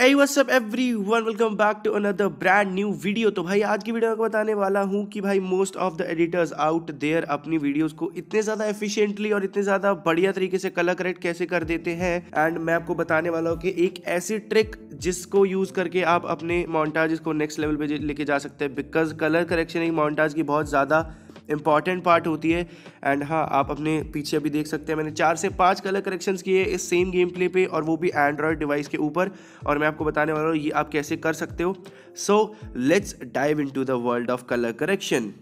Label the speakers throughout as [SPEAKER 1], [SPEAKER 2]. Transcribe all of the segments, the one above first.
[SPEAKER 1] Hey what's up everyone, welcome back to another brand new video। तो भाई आज की वीडियो में बताने वाला हूँ कि भाई most of the editors out there अपनी वीडियोस को इतने ज़्यादा एफिशिएंटली और इतने ज़्यादा बढ़िया तरीके से कलर करेक्ट कैसे कर देते हैं। एंड मैं आपको बताने वाला हूँ कि एक ऐसी ट्रिक जिसको यूज़ करके आप अपने मोन्टाजेस को नेक्स्ट लेवल पे लेके जा सकते हैं। बिकॉज कलर करेक्शन एक मोन्टाज की बहुत ज़्यादा इंपॉर्टेंट पार्ट होती है। एंड हाँ, आप अपने पीछे भी देख सकते हैं मैंने 4 से 5 कलर करेक्शंस किए इस सेम गेम प्ले पे, और वो भी एंड्रॉयड डिवाइस के ऊपर, और मैं आपको बताने वाला हूँ ये आप कैसे कर सकते हो। So let's dive into the world of colour correction.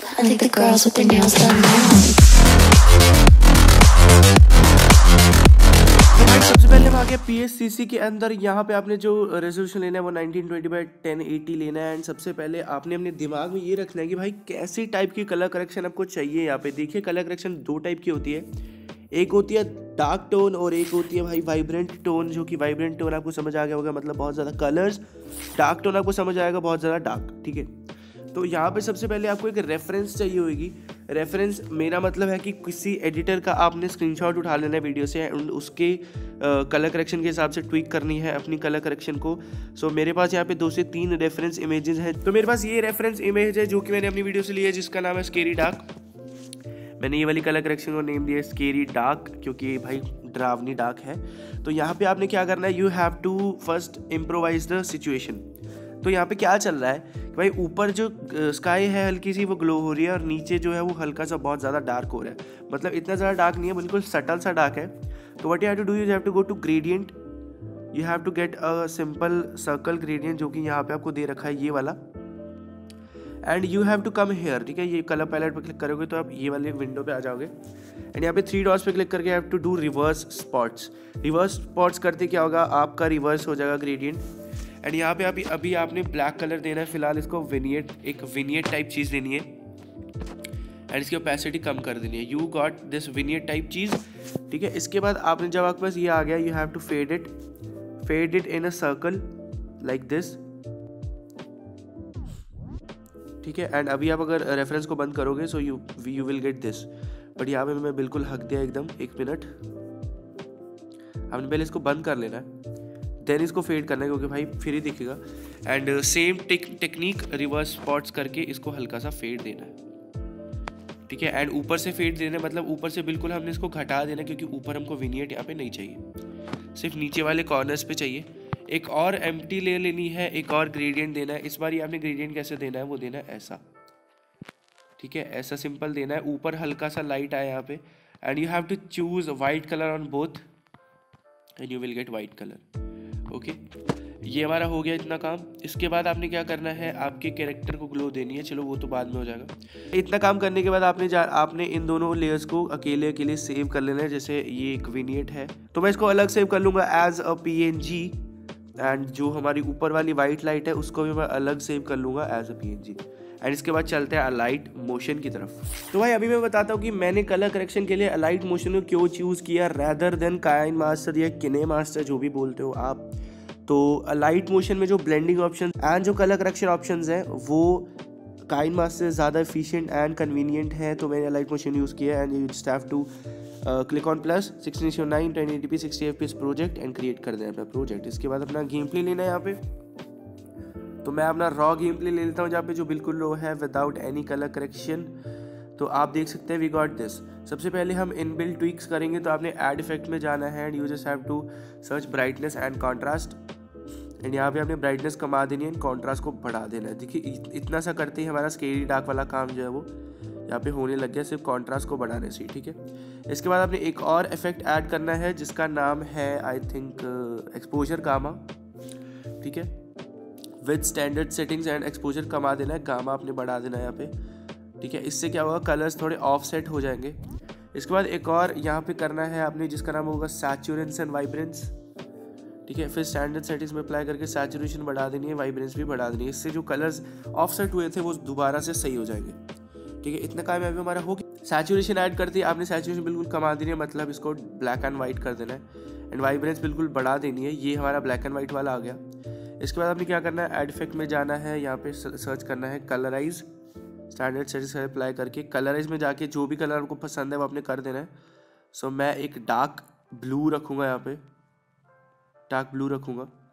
[SPEAKER 1] सबसे पहले हम आ गए PSCC के अंदर। यहाँ पे आपने जो रेजोल्यूशन लेना है वो 1920x1080 लेना है। एंड सबसे पहले आपने अपने दिमाग में ये रखना है कि भाई कैसी टाइप की कलर करेक्शन आपको चाहिए। यहाँ पे देखिए कलर करेक्शन 2 टाइप की होती है, एक होती है डार्क टोन और एक होती है भाई वाइब्रेंट टोन। जो कि वाइब्रेंट टोन आपको समझ आ गया होगा, मतलब बहुत ज़्यादा कलर्स। डार्क टोन आपको समझ आएगा बहुत ज़्यादा डार्क, ठीक है। तो यहाँ पे सबसे पहले आपको एक रेफरेंस चाहिए होगी। रेफरेंस मेरा मतलब है कि किसी एडिटर का आपने स्क्रीनशॉट उठा लेना है वीडियो से, एंड उसके कलर करेक्शन के हिसाब से ट्वीक करनी है अपनी कलर करेक्शन को। सो मेरे पास यहाँ पे 2 से 3 रेफरेंस इमेजेस हैं। तो मेरे पास ये रेफरेंस इमेज है जो कि मैंने अपनी वीडियो से ली है, जिसका नाम है स्केरी डार्क। मैंने ये वाली कलर करेक्शन को नेम दिया स्केरी डार्क, क्योंकि भाई डरावनी डार्क है। तो यहाँ पे आपने क्या करना है, you have to first improvise the situation. तो यहाँ पे क्या चल रहा है कि भाई ऊपर जो स्काई है हल्की सी वो ग्लो हो रही है, और नीचे जो है वो हल्का सा बहुत ज़्यादा डार्क हो रहा है। मतलब इतना ज़्यादा डार्क नहीं है, बिल्कुल सटल सा डार्क है। तो what you have to do, you have to go to gradient. You have to get a simple circle gradient, जो कि यहाँ पे आपको दे रखा है ये वाला। And you have to come here, ठीक है। ये कलर पैलेट पे क्लिक करोगे तो आप ये वाले विंडो पे आ जाओगे। एंड यहाँ पे 3 डॉट्स पे क्लिक करके have to do reverse spots. Reverse spots करते क्या होगा, आपका रिवर्स हो जाएगा ग्रेडियंट। एंड यहाँ पे अभी आपने ब्लैक कलर देना है फिलहाल इसको, विनियट, एक विनियट टाइप चीज़ देनी है। एंड इसकी ओपेसिटी कम कर देनी है। You got this vignette type चीज़, ठीक है। इसके बाद आपने जब आपके पास ये आ गया, you have to fade it in a circle like this, ठीक है। एंड अभी आप अगर रेफरेंस को बंद करोगे so you will get this. But यहाँ पे मैं बिल्कुल हक दिया एकदम। 1 मिनट, हमने पहले इसको बंद कर लेना है, देन इसको फेड करना है, क्योंकि भाई फिर ही दिखेगा। And same technique reverse spots करके इसको हल्का सा फेड देना है, ठीक है। एंड ऊपर से फेड देना है, मतलब ऊपर से बिल्कुल हमने इसको घटा देना, क्योंकि ऊपर हमको विनियट यहाँ पे नहीं चाहिए, सिर्फ नीचे वाले कॉर्नर्स पे चाहिए। एक और एम्प्टी ले लेनी है, एक और ग्रेडियंट देना है। इस बार ये आपने ग्रेडियंट कैसे देना है, वो देना है ऐसा, ठीक है। ऐसा सिंपल देना है, ऊपर हल्का सा लाइट आया यहाँ पे। And you have to choose white colour on both and you will get white colour, okay. ये हमारा हो गया इतना काम। इसके बाद आपने क्या करना है, आपके कैरेक्टर को ग्लो देनी है। चलो वो तो बाद में हो जाएगा। इतना काम करने के बाद आपने इन दोनों लेयर्स को अकेले सेव कर लेना है। जैसे ये एक विनियट है तो मैं इसको अलग सेव कर लूँगा एज अ PNG। एंड जो हमारी ऊपर वाली वाइट लाइट है उसको भी मैं अलग सेव कर लूँगा एज अ PNG। एंड इसके बाद चलते हैं अलाइट मोशन की तरफ। तो भाई अभी मैं बताता हूँ कि मैंने कलर करेक्शन के लिए अलाइट मोशन को क्यों चूज़ किया रैदर देन काइन मास्टर या किने मास्टर, जो भी बोलते हो आप। तो अलाइट मोशन में जो ब्लेंडिंग ऑप्शन एंड जो कलर करेक्शन ऑप्शंस हैं वो काइन मास्टर से ज़्यादा एफिशिएंट एंड कन्वीनियंट है। तो मैंने अलाइट मोशन यूज़ किया। And you just have to click on plus 16:9 1080p 60 fps project and create कर देना अपना प्रोजेक्ट। इसके बाद अपना गेम प्ले लेना है यहाँ पे। तो मैं अपना रॉ गेम प्ले ले लेता हूँ जहाँ पे जो बिल्कुल रो है विदाउट एनी कलर करेक्शन। तो आप देख सकते हैं वी गॉट दिस। सबसे पहले हम इनबिल्ट ट्विक्स करेंगे, तो आपने ऐड इफेक्ट में जाना है and you just have to search brightness and contrast. And यहाँ पे आपने ब्राइटनेस कमा देनी है, कॉन्ट्रास्ट को बढ़ा देना है। देखिए इतना सा करते ही हमारा स्केरी डार्क वाला काम जो है वो यहाँ पे होने लग गया, सिर्फ कॉन्ट्रास्ट को बढ़ाने से, ठीक है। इसके बाद आपने एक और इफेक्ट ऐड करना है जिसका नाम है आई थिंक एक्सपोजर गामा, ठीक है। With standard settings and exposure gamma देना है, गामा आपने बढ़ा देना है यहाँ पे, ठीक है। इससे क्या होगा, कलर्स थोड़े ऑफ सेट हो जाएंगे। इसके बाद एक और यहाँ पे करना है आपने जिसका नाम होगा सैचुरेंस एंड वाइब्रेंस, ठीक है। फिर स्टैंडर्ड सेटिंग्स में अप्लाई करके सैचुरेशन बढ़ा देनी है, वाइब्रेंस भी बढ़ा देनी है। इससे जो कलर्स ऑफ सेट हुए थे वो दोबारा से सही हो जाएंगे, ठीक है। इतना काम अभी हमारा हो गया। सैचुरेशन ऐड करते ही आपने सैचुरेशन बिल्कुल कमा देनी है, मतलब इसको ब्लैक एंड वाइट कर देना है। एंड वाइब्रेंस बिल्कुल बढ़ा देनी है। ये हमारा ब्लैक एंड वाइट वाला आ गया। इसके बाद आपने क्या करना है, ऐड इफेक्ट में जाना है, यहाँ पे सर्च करना है कलराइज। स्टैंडर्ड सेटिंग्स अप्लाई करके कलराइज में जाके जो भी कलर आपको पसंद है वो आपने कर देना है। सो मैं एक डार्क ब्लू रखूँगा, यहाँ पे डार्क ब्लू रखूँगा।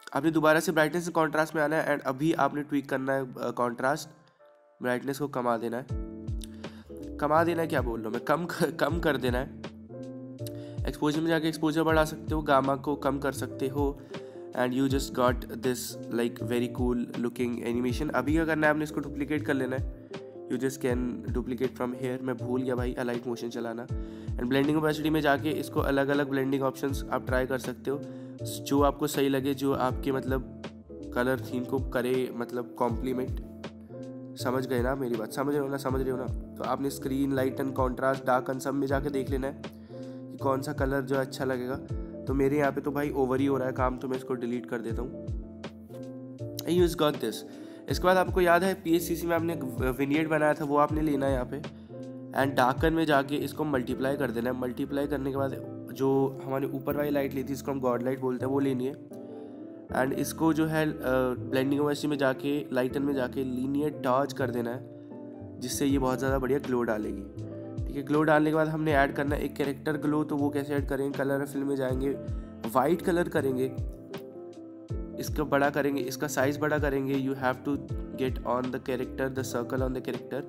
[SPEAKER 1] आपने दोबारा से ब्राइटनेस से कॉन्ट्रास्ट में आना है एंड अभी आपने ट्वीक करना है कॉन्ट्रास्ट, ब्राइटनेस को कमा देना है, क्या बोल रहा हूँ मैं, कम कर देना है। एक्सपोजर में जाके एक्सपोजर बढ़ा सकते हो, गामा को कम कर सकते हो and you just got this like very cool looking animation. अभी क्या करना है, आपने इसको डुप्लीकेट कर लेना है, you just can duplicate from here. मैं भूल गया भाई अलाइट मोशन चलाना। एंड ब्लेंडिंग ओपेसिटी में जाके इसको अलग अलग ब्लेंडिंग ऑप्शंस आप ट्राई कर सकते हो, जो आपको सही लगे, जो आपके मतलब कलर थीम को करे मतलब कॉम्प्लीमेंट। समझ गए ना मेरी बात, समझ रहे हो ना। तो आपने स्क्रीन, लाइटन, कॉन्ट्रास्ट, डार्कन सब में जाके देख लेना है कि कौन सा कलर जो अच्छा लगेगा। तो मेरे यहाँ पे तो भाई ओवर ही हो रहा है काम, तो मैं इसको डिलीट कर देता हूँ। You've got this. इसके बाद आपको याद है PSCC में आपने विनियट बनाया था, वो आपने लेना है यहाँ पे एंड डार्कन में जाके इसको मल्टीप्लाई कर देना है। मल्टीप्लाई करने के बाद जो हमारे ऊपर वाली लाइट ली थी, इसको हम गॉड लाइट बोलते हैं, वो लेनी है एंड इसको जो है ब्लेंडिंग ओपेसिटी में जाके, लाइटन में जाके लीनियर डॉज कर देना है, जिससे ये बहुत ज़्यादा बढ़िया ग्लो डालेगी। ठीक है, ग्लो डालने के बाद हमने ऐड करना है एक कैरेक्टर ग्लो। तो वो कैसे ऐड करेंगे, कलर फिल्म में जाएंगे, वाइट कलर करेंगे, इसको बड़ा करेंगे, इसका साइज बड़ा करेंगे। You have to get on the character, the circle on the character.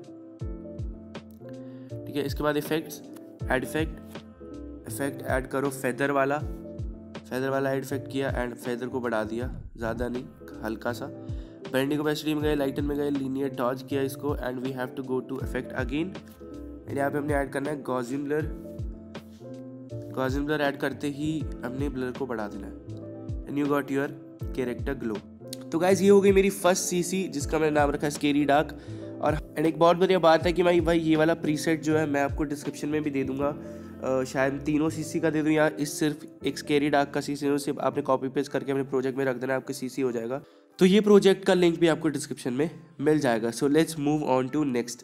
[SPEAKER 1] ठीक है, इसके बाद इफेक्ट्स, ऐड इफेक्ट ऐड करो, फेदर वाला ऐड इफेक्ट किया एंड फेदर को बढ़ा दिया, ज़्यादा नहीं, हल्का सा। ब्लेंडिंग ओपेसिटी में गए, लाइटन में गए, लीनियर डॉज किया इसको and we have to go to effect again and यहाँ पे हमने ऐड करना है गॉसियन ब्लर ऐड करते ही हमने ब्लर को बढ़ा देना है and you got your character glow. तो गाइज ये हो गई मेरी फर्स्ट CC, जिसका मैंने नाम रखा है स्केरी डार्क। और एंड एक बहुत बढ़िया बात है कि भाई ये वाला प्रीसेट जो है मैं आपको डिस्क्रिप्शन में भी दे दूंगा, शायद तीनों CC का दे दूँ, या इस सिर्फ एक स्केरी डार्क का CC है, सिर्फ आपने कॉपी पेस्ट करके अपने प्रोजेक्ट में रख देना, आपके CC हो जाएगा। तो ये प्रोजेक्ट का लिंक भी आपको डिस्क्रिप्शन में मिल जाएगा। So let's move on to next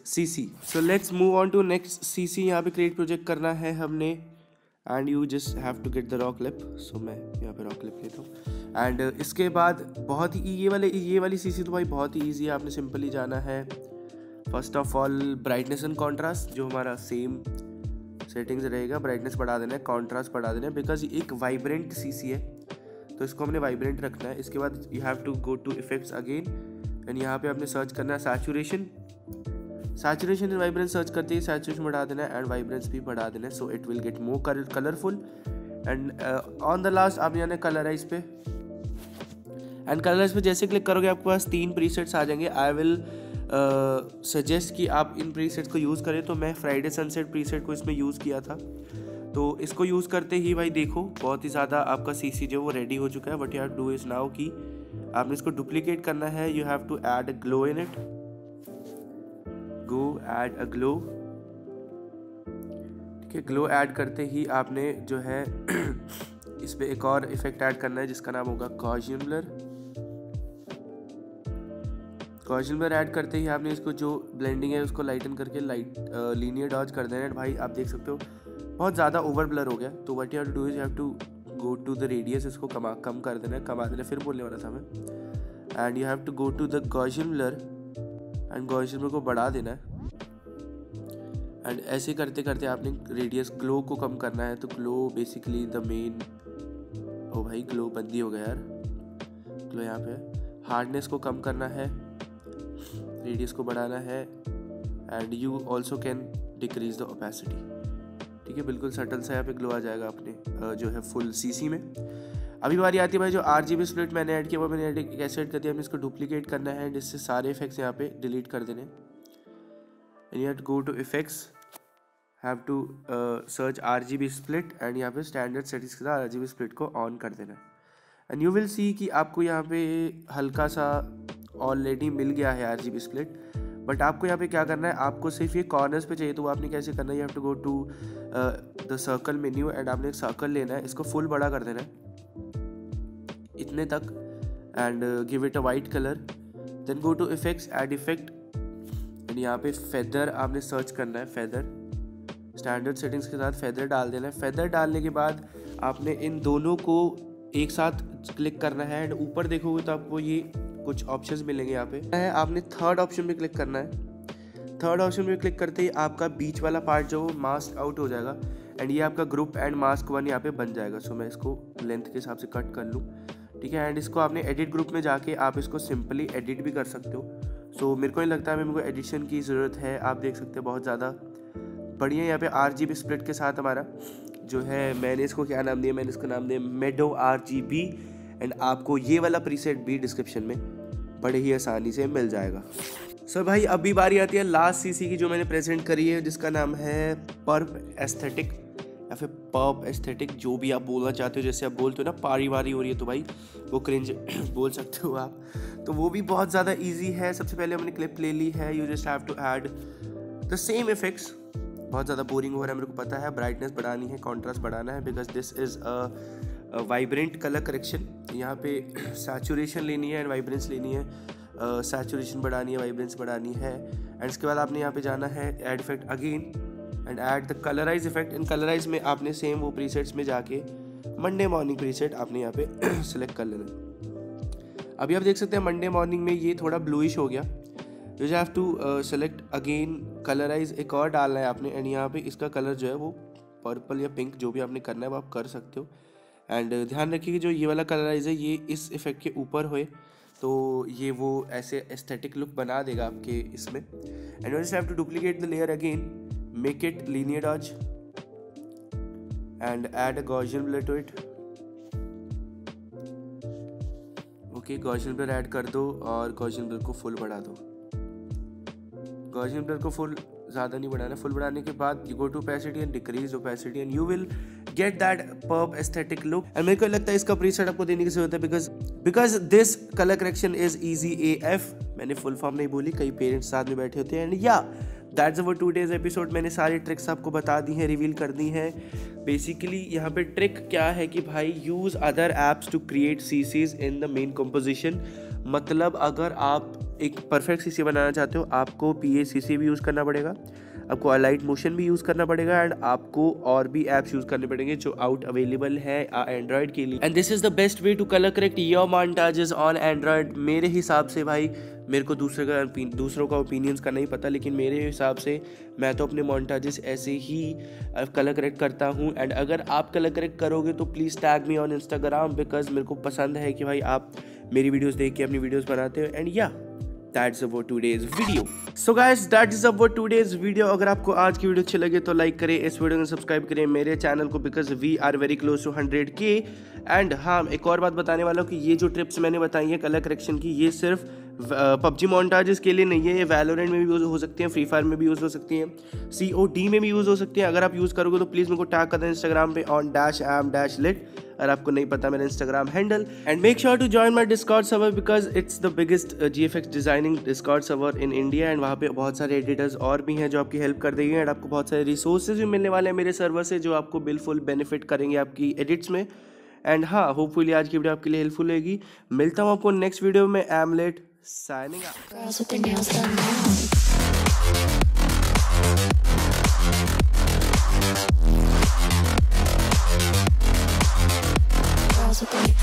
[SPEAKER 1] CC। यहाँ पे क्रिएट प्रोजेक्ट करना है हमने and you just have to get the raw clip. So मैं यहाँ पे रॉ क्लिप लेता हूँ एंड इसके बाद बहुत ही ये वाली CC तो भाई बहुत ही ईजी है। आपने सिंपली जाना है, first of all brightness and contrast, जो हमारा सेम सेटिंग्स रहेगा, ब्राइटनेस बढ़ा देना है, कॉन्ट्रास्ट बढ़ा देना है, बिकॉज एक वाइब्रेंट CC है तो इसको हमने वाइब्रेंट रखना है। इसके बाद you have to go to effects again and यहाँ पे आपने सर्च करना है सैचुरेशन एंड वाइब्रेंस। सर्च करते ही सैचुरेशन बढ़ा देना है एंड वाइब्रेंस भी बढ़ा देना है, so it will get more colourful. And on the last आपने जाना है कलराइज पे एंड कलराइज पे जैसे क्लिक करोगे आपके पास 3 प्रीसेट्स आ जाएंगे। आई विल सजेस्ट कि आप इन प्रीसेट्स को यूज़ करें, तो मैं फ्राइडे सनसेट प्रीसेट को इसमें यूज़ किया था। तो इसको यूज़ करते ही भाई देखो बहुत ही ज़्यादा आपका CC जो वो रेडी हो चुका है। But you have to do is now कि आपने इसको डुप्लीकेट करना है, you have to add a glow in it, go add a glow. ठीक है, ग्लो ऐड करते ही आपने जो है इस पे एक और इफेक्ट ऐड करना है जिसका नाम होगा गॉसियन ब्लर ऐड करते ही आपने इसको जो ब्लेंडिंग है उसको लाइटन करके लीनियर डॉज कर देना है। भाई आप देख सकते हो बहुत ज़्यादा ओवर ब्लर हो गया, तो what you have to do is you have to go to the radius, इसको कम कर देना है, फिर बोलने वाला था मैं। And you have to go to the Gaussian blur and Gaussian blur को बढ़ा देना है एंड ऐसे करते करते आपने रेडियस ग्लो को कम करना है। तो ग्लो बेसिकली द मेन, ओ भाई ग्लो बंदी हो गया यार, ग्लो यहाँ पे हार्डनेस को कम करना है, रेडियस को बढ़ाना है and you also can decrease the opacity. ठीक है, बिल्कुल सटल सा यहाँ पे ग्लो आ जाएगा अपने जो है फुल CC में। अभी बारी आती है भाई जो RGB स्प्लिट मैंने ऐड किया, वो मैंने कैसे ऐड कर दिया, हमें इसको डुप्लीकेट करना है एंड इससे सारे इफेक्ट्स यहाँ पे डिलीट कर देने। And you have to go to effects, have to search RGB split and यहाँ पे स्टैंडर्ड सेटिंग्स के साथ RGB स्प्लिट को ऑन कर देना है एंड यू विल सी कि आपको यहाँ पे हल्का सा ऑलरेडी मिल गया है RGB स्प्लिट। बट आपको यहाँ पे क्या करना है, आपको सिर्फ ये कॉर्नर्स पे चाहिए, तो आपने कैसे करना है, you have to go to the circle menu and आपने एक सर्कल लेना है, इसको फुल बड़ा कर देना है इतने तक and give it a white colour. Then go to effects, add effect and यहाँ पे फेदर आपने सर्च करना है, फेदर स्टैंडर्ड सेटिंग्स के साथ फेदर डाल देना है। फेदर डालने के बाद आपने इन दोनों को एक साथ क्लिक करना है एंड ऊपर देखोगे तो आपको ये कुछ ऑप्शंस मिलेंगे। यहाँ पे आपने थर्ड ऑप्शन पे क्लिक करना है। थर्ड ऑप्शन पे क्लिक करते ही आपका बीच वाला पार्ट जो मास्क आउट हो जाएगा एंड ये आपका ग्रुप एंड मास्क 1 यहाँ पे बन जाएगा। सो मैं इसको लेंथ के हिसाब से कट कर लूँ। ठीक ठीक है। एंड इसको आपने एडिट ग्रुप में जाके आप इसको सिंपली एडिट भी कर सकते हो। सो मेरे को नहीं लगता है मेरे को एडिशन की ज़रूरत है। आप देख सकते हैं बहुत ज़्यादा बढ़िया यहाँ पे RGB स्प्लिट के साथ हमारा जो है, मैंने इसको क्या नाम दिया, मैंने इसको नाम दिया मेडो RGB। एंड आपको ये वाला प्रीसेट भी डिस्क्रिप्शन में बड़े ही आसानी से मिल जाएगा। सो भाई अभी बारी आती है लास्ट CC की जो मैंने प्रेजेंट करी है, जिसका नाम है पर्प एस्थेटिक या फिर पर्प एस्थेटिक, जो भी आप बोलना चाहते हो। जैसे आप बोलते हो ना पारी वारी हो रही है तो भाई वो क्रिंज बोल सकते हो आप, तो वो भी बहुत ज़्यादा ईजी है। सबसे पहले हमने क्लिप ले ली है, you just have to add the same effects. बहुत ज़्यादा बोरिंग हो रहा है मेरे को पता है, ब्राइटनेस बढ़ानी है, कॉन्ट्रास्ट बढ़ाना है, because this is a vibrant colour correction. यहाँ पे सैचुरेशन लेनी है एंड वाइब्रेंस लेनी है, सैचुरेशन बढ़ानी है, वाइब्रेंस बढ़ानी है। एंड इसके बाद आपने यहाँ पे जाना है add effect again and add the colourise effect. इन कलराइज में आपने सेम वो प्रीसेट्स में जाके मंडे मॉर्निंग प्रीसेट आपने यहाँ पे सिलेक्ट कर लेना। अभी आप देख सकते हैं मंडे मॉर्निंग में ये थोड़ा ब्लूइश हो गया। You have to select again colourise, एक और डालना है आपने। एंड यहाँ पे इसका कलर जो है वो पर्पल या पिंक जो भी आपने करना है वो आप कर सकते हो। एंड ध्यान रखिए कि जो ये वाला कलराइज है ये इस इफेक्ट के ऊपर होए तो ये वो ऐसे एस्थेटिक लुक बना देगा आपके इसमें। And you just have to duplicate the layer again, make it linear dodge and add a Gaussian blur to it. Okay, Gaussian blur add कर दो और गॉसियन ब्लर को फुल बढ़ा दो। गॉसियन ब्लर को फुल ज़्यादा नहीं बढ़ाना, फुल बढ़ाने के बाद you go to opacity and decrease opacity and you will get that purp aesthetic look. And मेरे को लगता है इसका प्रीसेट आपको देने की जरूरत है because this colour correction is easy AF। मैंने फुल फॉर्म नहीं बोली, कई पेरेंट्स साथ में बैठे होते हैं। एंड या दैट्स अवर टुडेज एपिसोड। मैंने सारी ट्रिक्स आपको बता दी हैं, रिवील कर दी हैं। बेसिकली यहाँ पे ट्रिक क्या है कि भाई use other apps to create CCs in the main composition. मतलब अगर आप एक परफेक्ट CC बनाना चाहते हो, आपको PACC भी यूज़ करना पड़ेगा, आपको अलाइट मोशन भी यूज़ करना पड़ेगा एंड आपको और भी ऐप्स यूज़ करने पड़ेंगे जो आउट अवेलेबल है एंड्रॉयड के लिए। And this is the best way to colour correct your montages on Android. मेरे हिसाब से भाई, मेरे को दूसरों का ओपिनियंस का नहीं पता, लेकिन मेरे हिसाब से मैं तो अपने मोंटाजेस ऐसे ही कलर करेक्ट करता हूँ। एंड अगर आप कलर करेक्ट करोगे तो please tag me on Instagram, because मेरे को पसंद है कि भाई आप मेरी वीडियोस देख के अपनी वीडियोस बनाते हो। एंड या that's about today's video. So guys, that is about today's video. अगर आपको आज की वीडियो अच्छी लगे तो लाइक करें, इस वीडियो को सब्सक्राइब करें मेरे चैनल को, because we are very close to 100K। And हाँ, एक और बात बताने वाला हूँ कि ये जो टिप्स मैंने बताई है कलर करेक्शन की, ये सिर्फ PUBG मोंटाजेस के लिए नहीं है, ये वैलोरेंट में भी यूज़ हो सकती हैं, फ्री फायर में भी यूज़ हो सकती हैं, COD में भी यूज़ हो सकती है। अगर आप यूज़ करोगे तो प्लीज़ मेरे को टैग कर दें इंस्टाग्राम पे on-am-lit, अगर आपको नहीं पता मेरा Instagram handle. And make sure to join my Discord server because it's the biggest GFX designing Discord server in India. And वहाँ पे बहुत सारे एडिटर्स और भी हैं जो आपकी हेल्प कर देंगे एंड आपको बहुत सारे रिसोर्सेज भी मिलने वाले हैं मेरे सर्वर से जो आपको बिल्कुल बेनिफिट करेंगे आपकी एडिट्स में। एंड हाँ, होपफुली आज की वीडियो आपके लिए हेल्पफुल होगी। मिलता हूँ आपको नेक्स्ट वीडियो में। am-lit signing out. Girls with their nails done now. Girls with their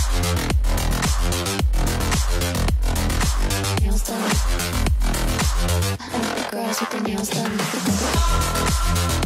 [SPEAKER 1] nails done. Girls with their nails done.